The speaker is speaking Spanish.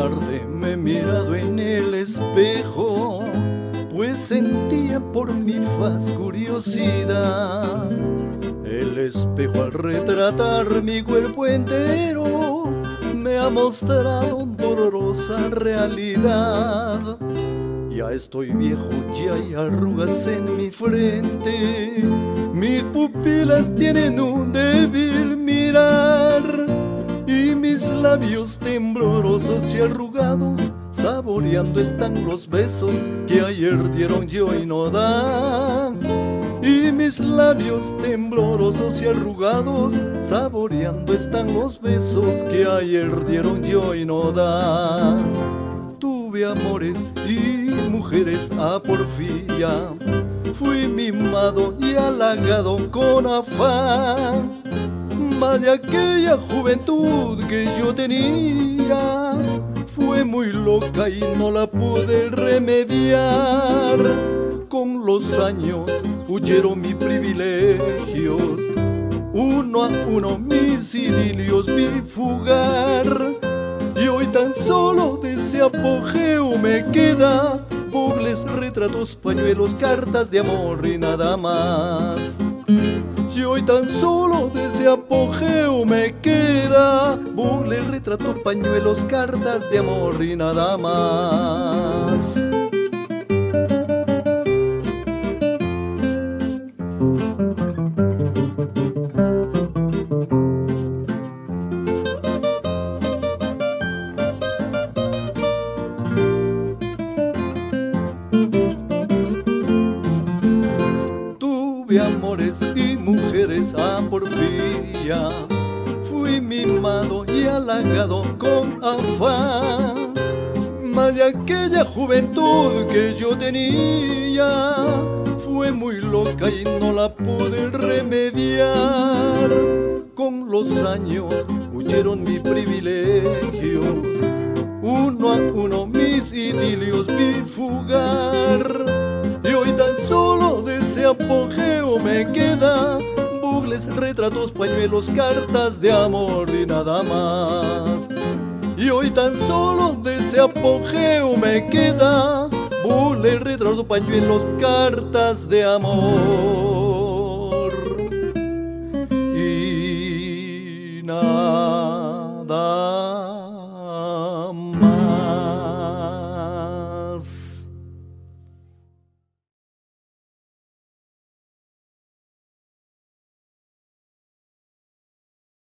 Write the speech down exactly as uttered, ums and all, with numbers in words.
tarde me he mirado en el espejo, pues sentía por mi faz curiosidad. El espejo al retratar mi cuerpo entero me ha mostrado dolorosa realidad. Ya estoy viejo, ya hay arrugas en mi frente, mis pupilas tienen un débil mirar y mis labios temblorosos y arrugados saboreando están los besos que ayer dieron y hoy no dan. Y mis labios temblorosos y arrugados saboreando están los besos que ayer dieron y hoy no dan. Tuve amores y mujeres a porfía, fui mimado y halagado con afán. Mas de aquella juventud que yo tenía fue muy loca y no la pude remediar. Con los años huyeron mis privilegios, uno a uno mis idilios vi fugar. Y hoy tan solo de ese apogeo me queda bugles, retratos, pañuelos, cartas de amor y nada más. Y hoy tan solo de ese apogeo me queda bugles, retratos, pañuelos, cartas de amor y nada más. Amores y mujeres a porfía, fui mimado y halagado con afán. Mas de aquella juventud que yo tenía fue muy loca y no la pude remediar. Con los años huyeron mis privilegios, uno a uno mis idilios vi fugar. Y hoy tan solo de ese apogeo me queda bugles, retratos, pañuelos, cartas de amor y nada más. Y hoy tan solo de ese apogeo me queda bugles, retratos, pañuelos, cartas de amor.